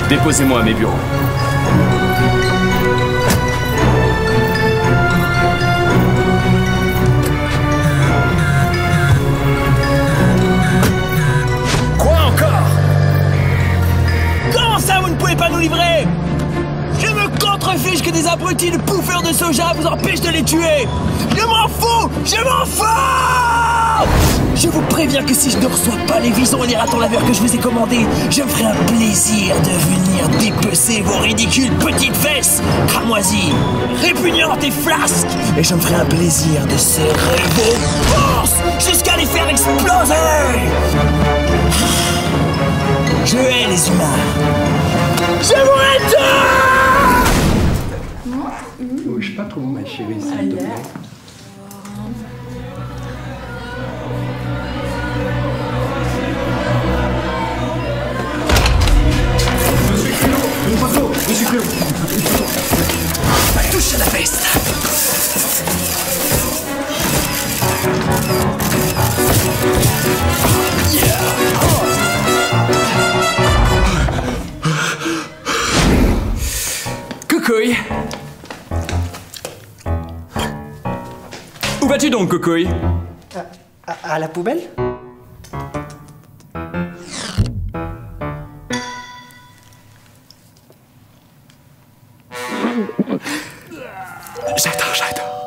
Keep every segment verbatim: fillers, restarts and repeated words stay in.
Déposez-moi à mes bureaux. Quoi encore? Comment ça, vous ne pouvez pas nous livrer? Je me contrefiche que des abrutis de bouffeurs de soja vous empêchent de les tuer. Je m'en fous! Je m'en fous! Je vous préviens que si je ne reçois pas les visons et les ratons laveurs que je vous ai commandés, je me ferai un plaisir de venir dépecer vos ridicules petites fesses cramoisies, répugnantes et flasques. Et je me ferai un plaisir de serrer vos forces jusqu'à les faire exploser. Je hais les humains. Je vous hais tous! Bouge pas trop, ma chérie, s'il te plaît. Monsieur Cléo, pas touche à la veste. Yeah. Coucouille. Où vas-tu donc, Coucouille? À, à, à la poubelle? J'adore, j'adore.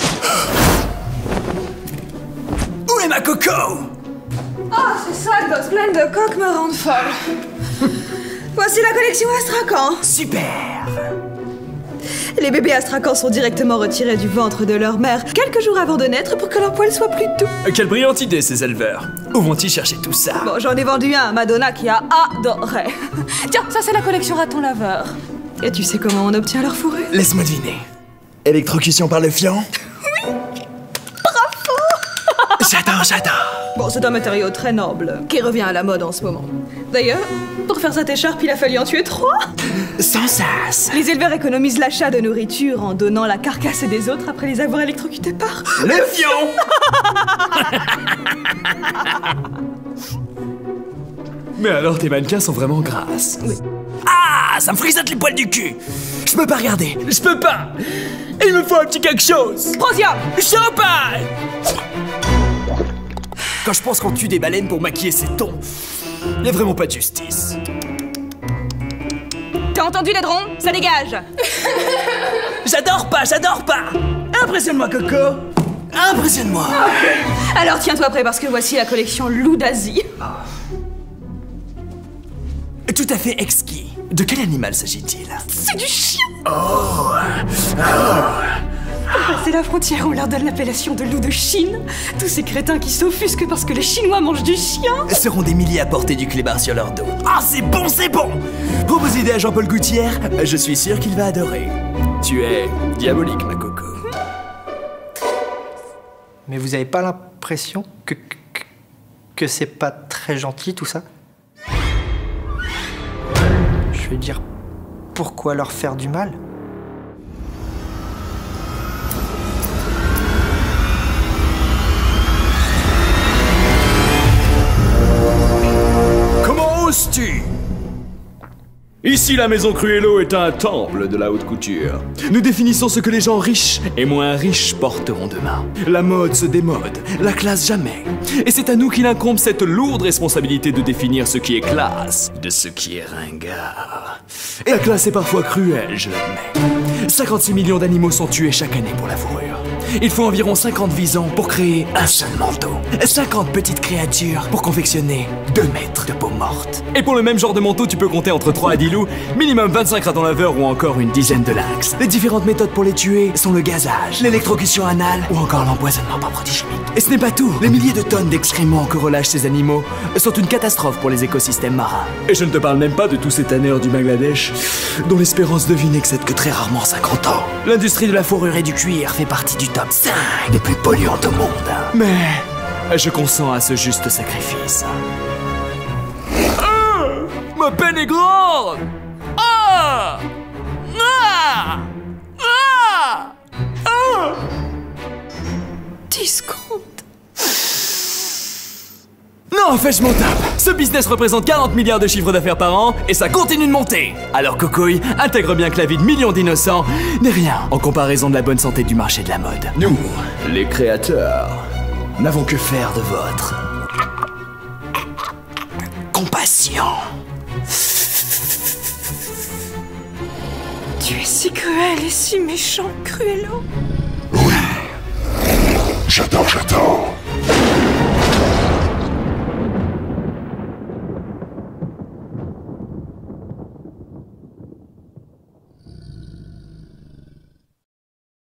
Où est ma coco? Ah, ces sacs d'os pleines de coques me rendent folle. Voici la collection Astrakhan. Super. Les bébés Astrakhan sont directement retirés du ventre de leur mère quelques jours avant de naître pour que leur poil soit plus doux. Quelle brillante idée, ces éleveurs. Où vont-ils chercher tout ça? Bon, j'en ai vendu un à Madonna qui a adoré. Tiens, ça c'est la collection raton laveur. Et tu sais comment on obtient leur fourrure? Laisse-moi deviner. Électrocution par le fion? Oui. Bravo. J'adore, j'adore. Bon, c'est un matériau très noble, qui revient à la mode en ce moment. D'ailleurs, pour faire cette écharpe, il a fallu en tuer trois. Sans sas. Les éleveurs économisent l'achat de nourriture en donnant la carcasse des autres après les avoir électrocutés par... Le fion. Mais alors, tes mannequins sont vraiment grasses. Oui. Ah, ça me frisote les poils du cul. Je peux pas regarder. Je peux pas. Il me faut un petit quelque chose. Prosia. Champagne. Quand je pense qu'on tue des baleines pour maquiller ses tons, y a vraiment pas de justice. T'as entendu les drons? Ça dégage. J'adore pas, j'adore pas. Impressionne-moi, Coco. Impressionne-moi. Alors tiens-toi prêt parce que voici la collection Loup d'Asie. Tout à fait exquis. De quel animal s'agit-il? C'est du chien. Oh, oh. Pour passer la frontière, on leur donne l'appellation de loup de Chine. Tous ces crétins qui s'offusquent parce que les Chinois mangent du chien. Seront des milliers à porter du clébard sur leur dos. Ah, c'est bon, c'est bon. Propose l'idée à Jean-Paul Gouttière. Je suis sûr qu'il va adorer. Tu es diabolique, ma coco. Mais vous avez pas l'impression que, que, que c'est pas très gentil tout ça? Je veux dire, pourquoi leur faire du mal? Comment oses-tu? Ici, la maison Cruello est un temple de la haute couture. Nous définissons ce que les gens riches et moins riches porteront demain. La mode se démode, la classe jamais. Et c'est à nous qu'il incombe cette lourde responsabilité de définir ce qui est classe de ce qui est ringard. Et la classe est parfois cruelle, je l'admets. cinquante-six millions d'animaux sont tués chaque année pour la fourrure. Il faut environ cinquante visons pour créer un seul manteau. cinquante petites créatures pour confectionner deux mètres de peau morte. Et pour le même genre de manteau, tu peux compter entre trois à dix loups, minimum vingt-cinq ratons laveurs ou encore une dizaine de lynx. Les différentes méthodes pour les tuer sont le gazage, l'électrocution anale ou encore l'empoisonnement par produits chimiques. Et ce n'est pas tout. Les milliers de tonnes d'excréments que relâchent ces animaux sont une catastrophe pour les écosystèmes marins. Et je ne te parle même pas de tous ces tanneurs du Bangladesh dont l'espérance de vie n'excède que très rarement cinquante ans. L'industrie de la fourrure et du cuir fait partie du top cinq des plus polluantes au monde. Mais je consens à ce juste sacrifice. Ah, ma peine est grande. Ah, ah, ah, ah. dix secondes. Non, en fait, je m'en tape. Ce business représente quarante milliards de chiffre d'affaires par an et ça continue de monter. Alors Cocoy, intègre bien que la vie de millions d'innocents n'est rien en comparaison de la bonne santé du marché de la mode. Nous, les créateurs, n'avons que faire de votre compassion. Tu es si cruel et si méchant, Cruello. Oui. J'adore, j'adore.